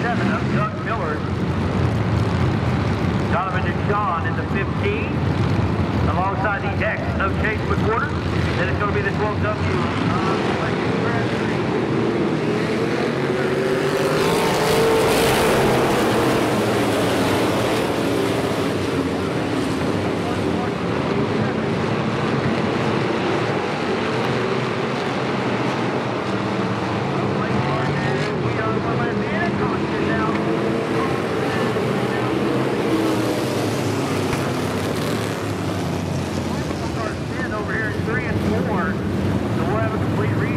7 of Doug Miller. Donovan and Sean in the 15. Alongside the X of Chase McWhorter. Then it's going to be the 12W. Over here in 3 and 4. So we'll have a complete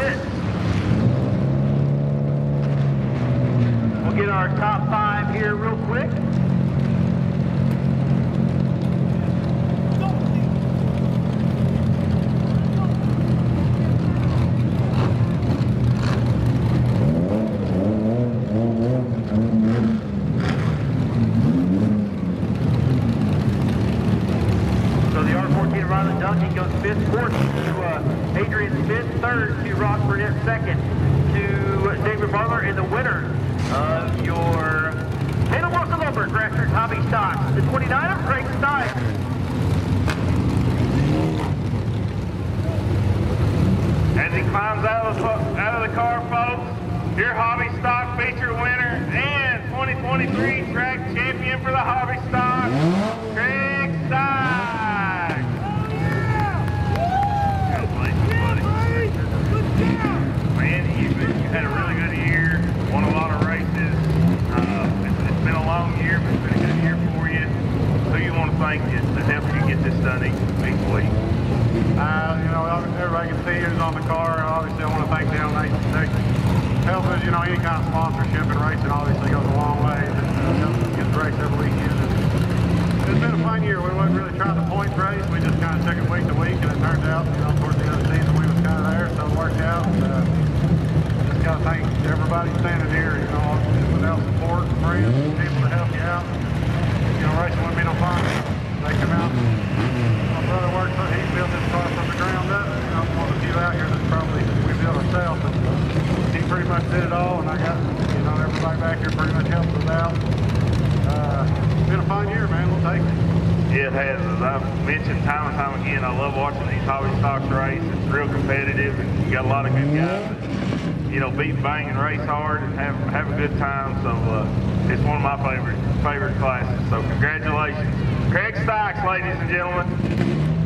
pit. We'll get our top 5 here real quick. Fifth, fourth to Adrian Smith, third to Ross Burnett, second to David Marlar, and the winner of your Taylor Wilson Lumber Grassroots Hobby Stocks, the 29er, Craig Stykes. As he climbs out of the car, folks, your Hobby Stock feature winner and 2023 track champion for the Hobby Stock, Craig Stykes. Man, you had a really good year, won a lot of races. It's been a long year, but it's been a good year for you. Who you want to thank that helped you get this done each week? You know, everybody can see who's on the car. Obviously, I want to thank them. They help us, you know, any kind of sponsorship and racing obviously goes a long way. It helps us get to race every weekend. It's been a fun year. We wasn't really trying to points race. We just kind of took it week to week, and it turned out, you know, towards the end of the season, we was kind of there, so it worked out. Just got to thank everybody standing here, you know, without support, friends, people to help you out. You know, racing wouldn't be no fun. They come out. My brother worked for, he built this car from the ground up. You know, one of the few out here that's probably, we built ourselves. But he pretty much did it all, and I got, you know, everybody back here pretty much helped us out. It's been a fun year, man. We'll take it. Yeah, it has. As I've mentioned time and time again, I love watching these Hobby Stocks race. It's real competitive, and you got a lot of good guys that, you know, beat, bang, and race hard and have a good time. So it's one of my favorite classes. So congratulations, Craig Stykes, ladies and gentlemen.